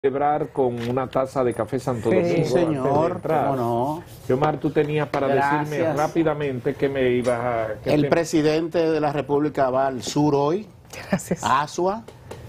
celebrar con una taza de café Santo Domingo. Sí, señor, cómo no. Omar, tú tenías para decirme rápidamente que me ibas a... El presidente de la República va al sur hoy. Gracias. Asua.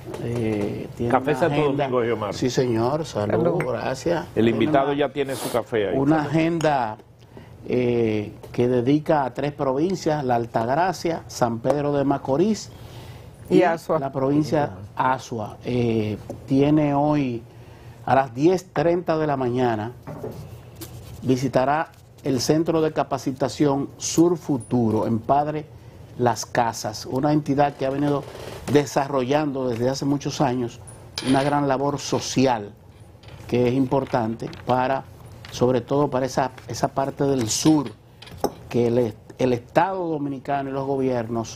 Café Santo Domingo, Omar. Sí, señor, salud, gracias. El invitado ya tiene su café ahí. Una agenda que dedica a 3 provincias, la Altagracia, San Pedro de Macorís y Asua. La provincia Asua. Tiene hoy a las 10:30 de la mañana, visitará el Centro de Capacitación Sur Futuro en Padre Las Casas, una entidad que ha venido desarrollando desde hace muchos años una gran labor social que es importante para, sobre todo para esa parte del sur, que el Estado Dominicano y los gobiernos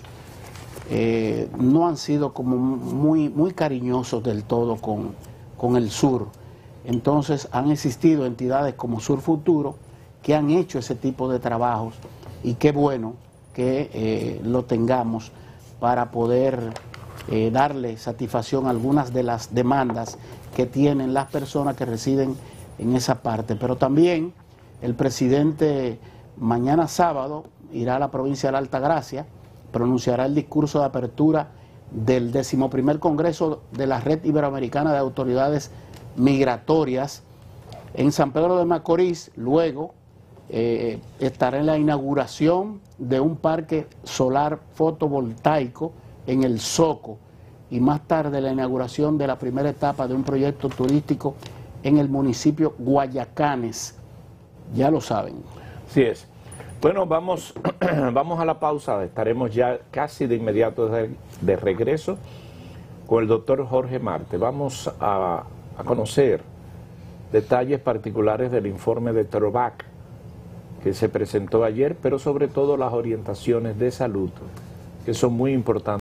no han sido como muy cariñosos del todo con el sur. Entonces han existido entidades como Sur Futuro que han hecho ese tipo de trabajos, y qué bueno que lo tengamos para poder darle satisfacción a algunas de las demandas que tienen las personas que residen en esa parte. Pero también el presidente mañana sábado irá a la provincia de la Altagracia, pronunciará el discurso de apertura del 11º Congreso de la Red Iberoamericana de Autoridades Migratorias en San Pedro de Macorís. Luego estará en la inauguración de un parque solar fotovoltaico en el Soco, y más tarde la inauguración de la primera etapa de un proyecto turístico en el municipio Guayacanes. Ya lo saben. Sí es. Bueno, vamos a la pausa. Estaremos ya casi de inmediato de regreso con el doctor Jorge Marte. Vamos a conocer detalles particulares del informe de TROVAC que se presentó ayer, pero sobre todo las orientaciones de salud, que son muy importantes.